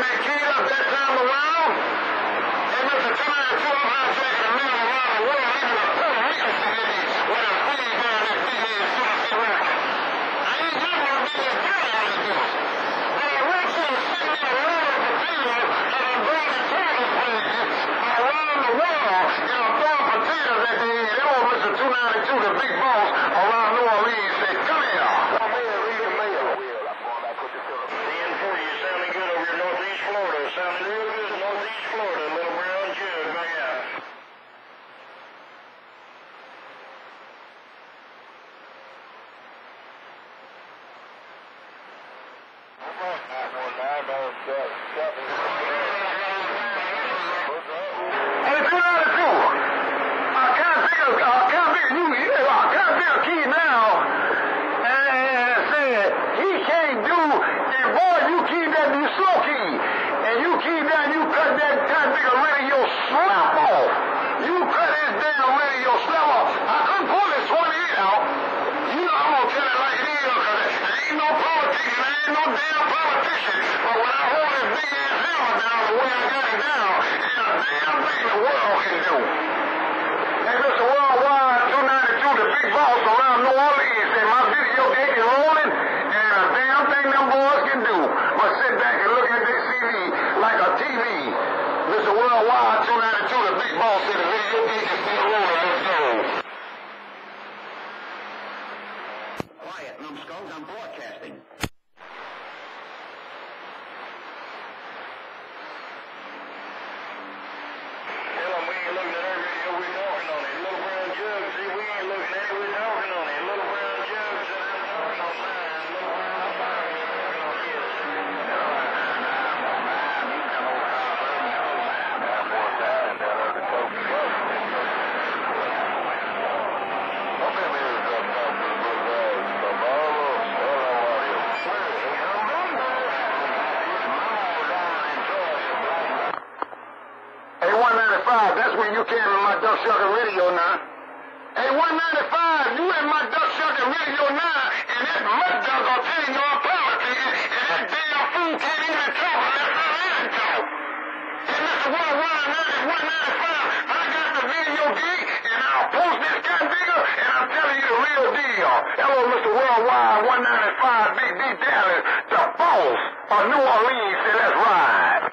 keyed up that time around. And Mr. 292, I'm hijacking a man around the world, even a Puerto Rican city, where I'm feeding down this big ass Tennessee record. I ain't got no big ass girl on this. But I went to a city in a lot of potatoes, and I'm bringing target places around the world, and I'm throwing potatoes at the end. Oh, Mr. 292, the big boss around New Orleans, said, come here. Come here, read the mail. DN40, you're sounding good over here in Northeast Florida. Sounding real good in Northeast Florida. Little Brown Jug, back out. Hey, 292. I can't think of key now. And said, he can't do, and boy, you keep that new slow key. And you keep that, you cut that bigger radio slap off. You cut his damn radio slap off. I couldn't pull this 28 out. You know, I'm gonna tell it like it is, because there ain't no politician, there ain't no damn politician. But when I hold this big ass hammer down the way I got it down, ain't a damn thing the world can do. Hey, Mr. Worldwide 292, the big boss around New Orleans, said my video gate is rolling, and a damn thing them boys can do but sit back and look at this CD like a TV. Mr. Worldwide 292, the big boss, said the video gate is still rolling. Let's go. Quiet, numbskulls, I'm broadcasting. Tell them we ain't looking at our video, we're talking on it. Little Brown Jug, see, we ain't looking at it, we're talking on it. Little Brown Jug said I'm talking on mine. Little Brown Jug, we're talking on his. Hey, 195, that's where you came in my duck shucking radio now. Hey, 195, you in my duck shucking radio now, and that mud duck will tell you your politics, and that damn fool can't even talk unless I let him talk. Hey, Mr. Worldwide 195, I got the video gate, and I'll post this cat bigger, and I'm telling you the real deal. Hello, Mr. Worldwide 195, Big D Dallas, the boss of New Orleans, said let's ride.